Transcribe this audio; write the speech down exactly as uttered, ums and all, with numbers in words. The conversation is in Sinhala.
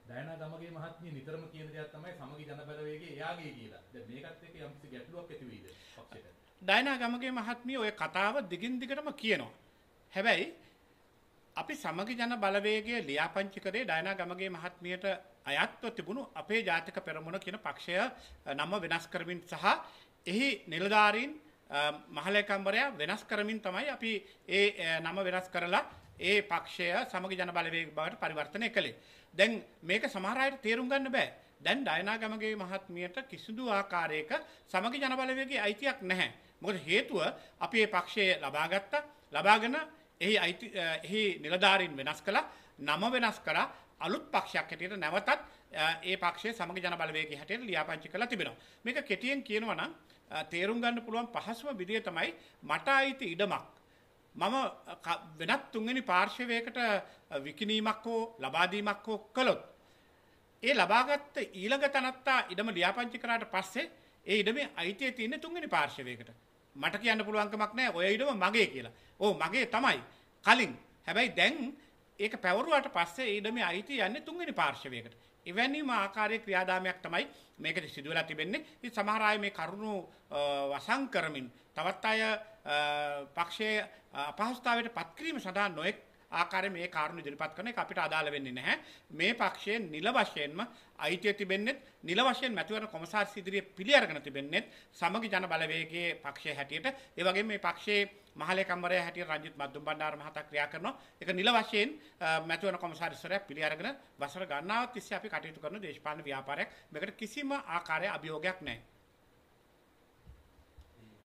දයනා ගමගේ මහත්මිය නිතරම කියන දෙයක් තමයි සමගි ජන බලවේගයේ එයාගේ කියලා. දැන් මේකත් එක්ක යම්කිසි ගැටලුවක් ඇති වෙයිද පක්ෂයට? දයනා ගමගේ මහත්මිය ඔය කතාව දිගින් දිගටම කියනවා. හැබැයි අපි සමගි ජන බලවේගය ලියාපදිංචි කරේ දයනා ගමගේ මහත්මියට අයත්ව තිබුණු අපේ ජාතික පෙරමුණ කියන පක්ෂය නම වෙනස් කරමින් සහ එහි නිලධාරීන් මහලේකම්වරයා වෙනස් කරමින් තමයි අපි ඒ නම වෙනස් කරලා ඒ පක්ෂය සමගි ජන බලවේග බවට පරිවර්තනය කළේ. දැන් මේක සමහර අයට තේරුම් ගන්න බෑ. දැන් දයනා ගමගේ මහත්මියට කිසිදු ආකාරයක සමගි ජන බලවේගයේ අයිතියක් නැහැ. මොකද හේතුව අපි මේ පක්ෂය ලබා ගත්තා. ලබාගෙන එහි අයිති එහි නිලධාරීන් වෙනස් කළා. නම වෙනස් කරා. අලුත් පක්ෂයක් හැටියට නැවතත් ඒ පක්ෂයේ සමගි ජන බලවේගයේ හැටියට ලියාපදිංචි කරලා තිබෙනවා. මේක කෙටියෙන් කියනවා නම් තේරුම් ගන්න පුළුවන් පහසුම විදිය තමයි මට අයිති ඉඩමක් මම වෙනත් තුන්වෙනි පාර්ශවයකට විකිණීමක් හෝ ලබා දීමක් හෝ කළොත් ඒ ලබාගත් ඊළඟ තනත්තා ඉඩම ලියාපදිංචි කරාට පස්සේ ඒ ඉඩමේ අයිතිය තියෙන තුන්වෙනි පාර්ශවයකට. මට කියන්න පුළුවන් කමක් නැහැ ඔය ඉඩම මගේ කියලා. ඔව් මගේ තමයි. කලින්. හැබැයි දැන් ඒක පැවරුවාට පස්සේ ඒ ඉඩමේ අයිතිය යන්නේ තුන්වෙනි පාර්ශවයකට. එවැනිම ආකාරයේ ක්‍රියාදාමයක් තමයි මේකද සිදු වෙලා තිබෙන්නේ. ඉතින් සමහර අය මේ කරුණු වසන් කරමින් තවත් අය පක්ෂයේ අපහසුතාවයට පත් කිරීම සඳහා නොඑක් ආකාරයේ මේ කාරණු ඉදිරිපත් කරන එක අපිට අදාළ වෙන්නේ නැහැ. මේ පක්ෂයේ නිල වශයෙන්ම අයිතිය තිබෙන්නේ නිල වශයෙන් මැතිවරණ කොමසාරිස් ඉදිරියේ පිළි අරගෙන තිබෙන්නේ සමගි ජන බලවේගයේ පක්ෂයේ හැටියට. ඒ වගේම මේ පක්ෂයේ මහලේකම්වරයා හැටියට රංජිත් මද්දුම් බණ්ඩාර මහතා ක්‍රියා කරනවා. ඒක නිල වශයෙන් මැතිවරණ කොමසාරිස්වරයා පිළි අරගෙන වසර ගණනාවක් තිස්සේ අපි කටයුතු කරන දේශපාලන ව්‍යාපාරයක්. මේකට කිසිම ආකාරයක අභියෝගයක් නැහැ.